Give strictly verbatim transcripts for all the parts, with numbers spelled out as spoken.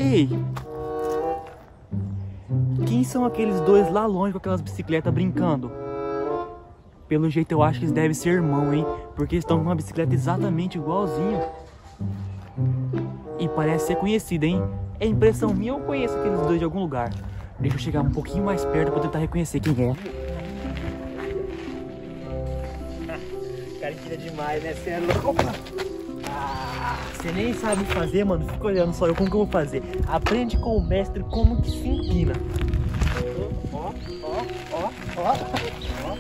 Ei! Quem são aqueles dois lá longe com aquelas bicicletas brincando? Pelo jeito eu acho que eles devem ser irmãos, hein? Porque eles estão com uma bicicleta exatamente igualzinha. E parece ser conhecida, hein? É impressão minha ou eu conheço aqueles dois de algum lugar? Deixa eu chegar um pouquinho mais perto pra tentar reconhecer quem é. Cara, tira demais, né? Você é louco. Ah, você nem sabe fazer, mano. Fica olhando só eu como que eu vou fazer. Aprende com o mestre como que se empina. Ó, ó, ó, ó, ó.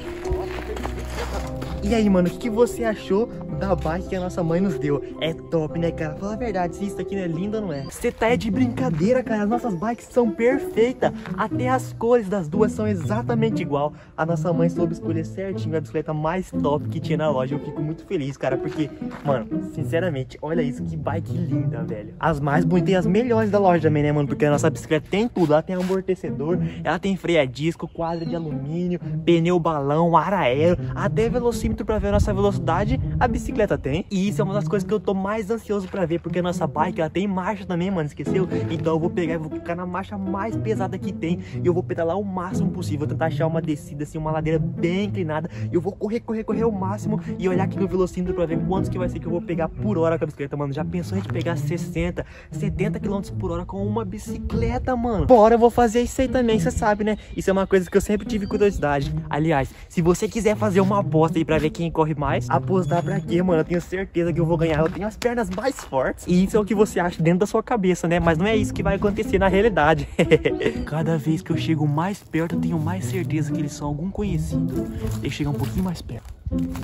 E aí, mano, o que, que você achou da bike que a nossa mãe nos deu? É top, né, cara? Fala a verdade, se isso aqui não é lindo ou não é? Você tá é de brincadeira, cara. As nossas bikes são perfeitas. Até as cores das duas são exatamente igual. A nossa mãe soube escolher certinho a bicicleta mais top que tinha na loja. Eu fico muito feliz, cara, porque, mano, sinceramente, olha isso, que bike linda, velho. As mais bonitas e as melhores da loja também, né, mano? Porque a nossa bicicleta tem tudo. Ela tem amortecedor, ela tem freio a disco, quadra de alumínio, pneu balão, ar aero, até velocímetro pra ver a nossa velocidade, a bicicleta tem. E isso é uma das coisas que eu tô mais ansioso pra ver, porque a nossa bike, ela tem marcha também, mano, esqueceu? Então eu vou pegar e vou ficar na marcha mais pesada que tem, e eu vou pedalar o máximo possível, vou tentar achar uma descida, assim, uma ladeira bem inclinada, e eu vou correr, correr, correr o máximo, e olhar aqui no velocímetro pra ver quantos que vai ser que eu vou pegar por hora com a bicicleta, mano. Já pensou a gente pegar sessenta, setenta quilômetros por hora com uma bicicleta, mano? Bora, eu vou fazer isso aí também, você sabe, né? Isso é uma coisa que eu sempre tive curiosidade. Aliás, se você quiser fazer uma aposta aí pra ver quem corre mais, apostar pra quê, mano? Eu tenho certeza que eu vou ganhar. Eu tenho as pernas mais fortes. E isso é o que você acha dentro da sua cabeça, né? Mas não é isso que vai acontecer na realidade. Cada vez que eu chego mais perto, eu tenho mais certeza que eles são algum conhecido. Deixa eu chegar um pouquinho mais perto.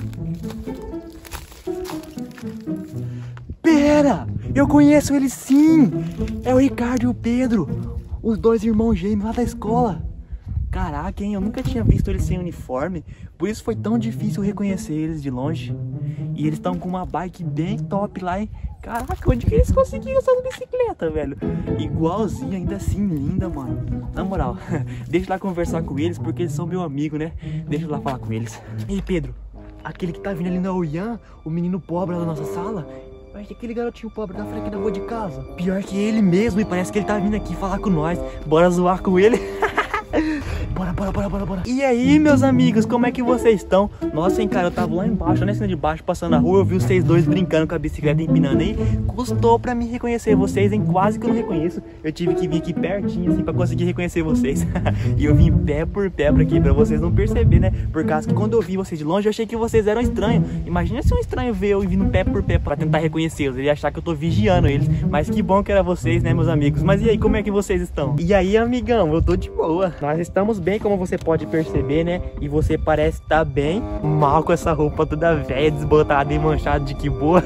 Pera! Eu conheço eles sim! É o Ricardo e o Pedro, os dois irmãos gêmeos lá da escola. Caraca, hein? Eu nunca tinha visto eles sem uniforme, por isso foi tão difícil reconhecer eles de longe. E eles estão com uma bike bem top lá, hein? Caraca, onde que eles conseguiram essa bicicleta, velho? Igualzinha, ainda assim, linda, mano. Na moral, deixa eu lá conversar com eles, porque eles são meu amigo, né? Deixa eu lá falar com eles. Ei, Pedro, aquele que tá vindo ali na o Ian, o menino pobre lá da nossa sala, parece que aquele garotinho pobre da frente da rua de casa. Pior que ele mesmo, e parece que ele tá vindo aqui falar com nós. Bora zoar com ele? Bora, bora, bora, bora, bora. E aí, meus amigos, como é que vocês estão? Nossa, hein, cara, eu tava lá embaixo, na cena de baixo, passando na rua, eu vi vocês dois brincando com a bicicleta, empinando aí. Custou pra me reconhecer vocês, hein? Quase que eu não reconheço. Eu tive que vir aqui pertinho, assim, pra conseguir reconhecer vocês. E eu vim pé por pé pra aqui, pra vocês não perceberem, né? Por causa que quando eu vi vocês de longe, eu achei que vocês eram estranhos. Imagina se um estranho ver eu vindo pé por pé pra tentar reconhecê-los. Ele ia achar que eu tô vigiando eles. Mas que bom que era vocês, né, meus amigos? Mas e aí, como é que vocês estão? E aí, amigão, eu tô de boa. Nós estamos bem, como você pode perceber, né? E você parece estar bem mal com essa roupa toda velha, desbotada e manchada de que boa.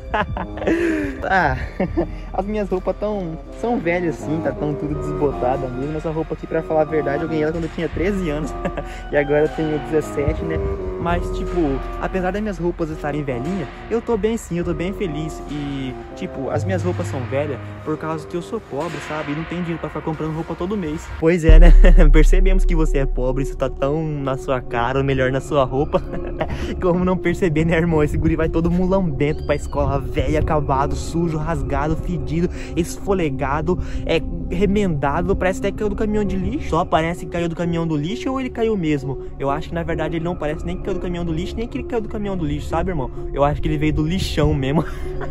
Ah, as minhas roupas tão, são velhas assim, tá tão tudo desbotada mesmo. Essa roupa aqui, pra falar a verdade, eu ganhei ela quando eu tinha treze anos. E agora eu tenho dezessete, né? Mas tipo, apesar das minhas roupas estarem velhinhas, eu tô bem sim, eu tô bem feliz. E tipo, as minhas roupas são velhas por causa que eu sou pobre, sabe? E não tenho dinheiro pra ficar comprando roupa todo mês. Pois é, né? Percebemos que você é pobre, isso tá tão na sua cara, ou melhor, na sua roupa. Como não perceber, né, irmão? Esse guri vai todo mulambento pra escola, velho, acabado, sujo, rasgado, fedido, esfolegado, é remendado, parece até que caiu do caminhão de lixo. Só parece que caiu do caminhão do lixo ou ele caiu mesmo? Eu acho que na verdade ele não parece nem que caiu do caminhão do lixo, nem que ele caiu do caminhão do lixo, sabe, irmão? Eu acho que ele veio do lixão mesmo.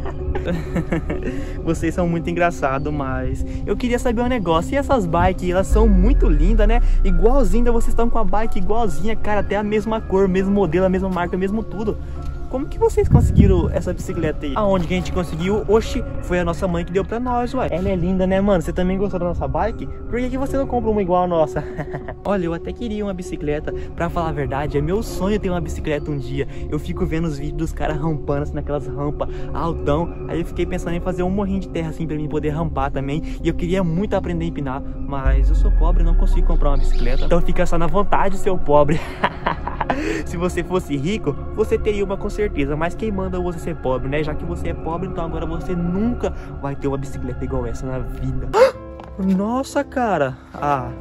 Vocês são muito engraçados, mas eu queria saber um negócio. E essas bikes, elas são muito lindas, né? Igualzinha, vocês estão com a bike igualzinha, cara, até a mesma cor, mesmo modelo, a mesma marca, mesmo tudo. Como que vocês conseguiram essa bicicleta aí? Aonde que a gente conseguiu? Oxi, foi a nossa mãe que deu pra nós, ué. Ela é linda, né, mano? Você também gostou da nossa bike? Por que que você não compra uma igual a nossa? Olha, eu até queria uma bicicleta. Pra falar a verdade, é meu sonho ter uma bicicleta um dia. Eu fico vendo os vídeos dos caras rampando, assim, naquelas rampas altão. Aí eu fiquei pensando em fazer um morrinho de terra, assim, pra mim poder rampar também. E eu queria muito aprender a empinar, mas eu sou pobre e não consigo comprar uma bicicleta. Então fica só na vontade, seu pobre. Se você fosse rico, você teria uma com certeza, mas quem manda você ser pobre, né? Já que você é pobre, então agora você nunca vai ter uma bicicleta igual essa na vida. Nossa, cara. Ah.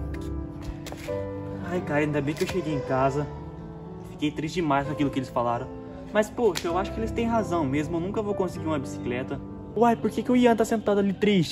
Ai, cara, ainda bem que eu cheguei em casa. Fiquei triste demais com aquilo que eles falaram. Mas, poxa, eu acho que eles têm razão mesmo. Eu nunca vou conseguir uma bicicleta. Uai, por que que o Ian tá sentado ali triste?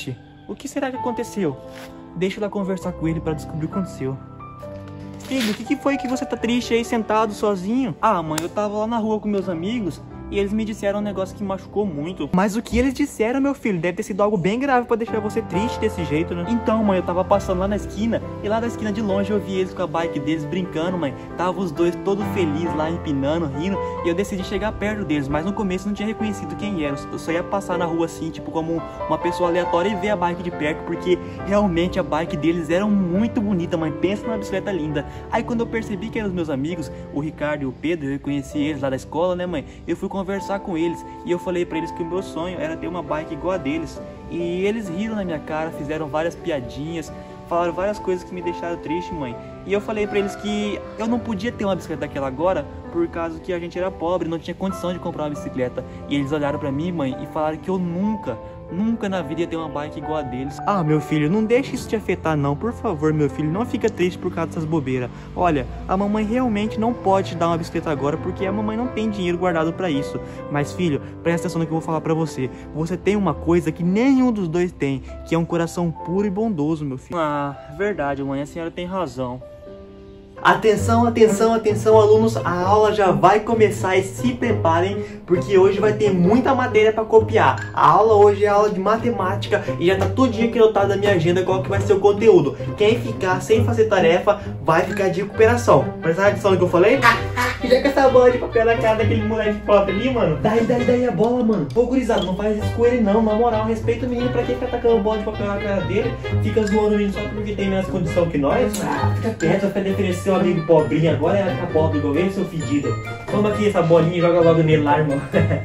O que será que aconteceu? Deixa eu lá conversar com ele pra descobrir o que aconteceu. Filho, o que, que foi que você tá triste aí, sentado, sozinho? Ah, mãe, eu tava lá na rua com meus amigos e eles me disseram um negócio que me machucou muito. Mas o que eles disseram, meu filho, deve ter sido algo bem grave pra deixar você triste desse jeito, né? Então, mãe, eu tava passando lá na esquina e lá da esquina de longe eu vi eles com a bike deles brincando, mãe. Tava os dois todos felizes lá, empinando, rindo, e eu decidi chegar perto deles, mas no começo não tinha reconhecido quem era. Eu só ia passar na rua assim, tipo, como uma pessoa aleatória e ver a bike de perto, porque realmente a bike deles era muito bonita, mãe. Pensa numa bicicleta linda. Aí quando eu percebi que eram os meus amigos, o Ricardo e o Pedro, eu conheci eles lá da escola, né, mãe? Eu fui conversar com eles e eu falei pra eles que o meu sonho era ter uma bike igual a deles. E eles riram na minha cara, fizeram várias piadinhas, falaram várias coisas que me deixaram triste, mãe. E eu falei pra eles que eu não podia ter uma bicicleta daquela agora, por causa que a gente era pobre, não tinha condição de comprar uma bicicleta. E eles olharam pra mim, mãe, e falaram que eu nunca, nunca na vida ia ter uma bike igual a deles. Ah, meu filho, não deixe isso te afetar não, por favor, meu filho, não fica triste por causa dessas bobeiras. Olha, a mamãe realmente não pode te dar uma bicicleta agora, porque a mamãe não tem dinheiro guardado pra isso. Mas, filho, presta atenção no que eu vou falar pra você. Você tem uma coisa que nenhum dos dois tem, que é um coração puro e bondoso, meu filho. Ah, verdade, mãe, a senhora tem razão. Atenção, atenção, atenção, alunos, a aula já vai começar e se preparem, porque hoje vai ter muita matéria para copiar. A aula hoje é aula de matemática e já tá tudinho aqui anotado na minha agenda qual que vai ser o conteúdo. Quem ficar sem fazer tarefa vai ficar de recuperação. Presta atenção no que eu falei? Já com essa bola de papel na cara daquele moleque pobre ali, mano. Daí, daí, daí a bola, mano. Pô, gurizada, não faz isso com ele não, na moral, respeita o menino. Pra quem fica atacando bola de papel na cara dele, fica zoando ele só porque tem menos condição que nós. Ah, fica perto, vai defender seu amigo pobrinho agora, é a pobre igual ele, seu fedido. Toma aqui essa bolinha e joga logo nele lá, irmão.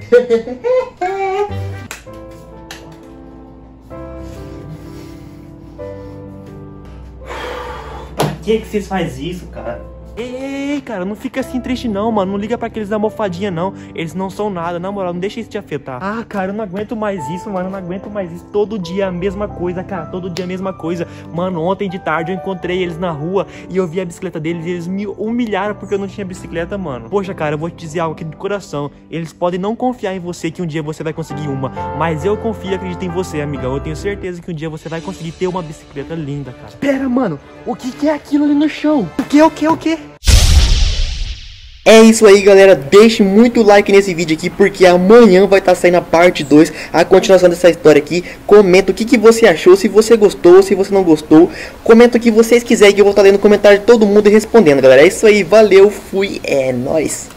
Pra que que vocês fazem isso, cara? Ei, ei, ei, cara, não fica assim triste não, mano. Não liga pra aqueles da almofadinha não. Eles não são nada, na moral, não deixa isso te afetar. Ah, cara, eu não aguento mais isso, mano. Eu não aguento mais isso. Todo dia a mesma coisa, cara. Todo dia a mesma coisa. Mano, ontem de tarde eu encontrei eles na rua e eu vi a bicicleta deles e eles me humilharam porque eu não tinha bicicleta, mano. Poxa, cara, eu vou te dizer algo aqui de coração. Eles podem não confiar em você que um dia você vai conseguir uma, mas eu confio e acredito em você, amigão. Eu tenho certeza que um dia você vai conseguir ter uma bicicleta linda, cara. Pera, mano. O que que é aquilo ali no chão? O que, o que, o que? É isso aí, galera, deixe muito like nesse vídeo aqui, porque amanhã vai estar saindo a parte dois, a continuação dessa história aqui. Comenta o que, que você achou, se você gostou, se você não gostou. Comenta o que vocês quiserem que eu vou estar lendo o comentário de todo mundo e respondendo, galera. É isso aí, valeu, fui, é nóis.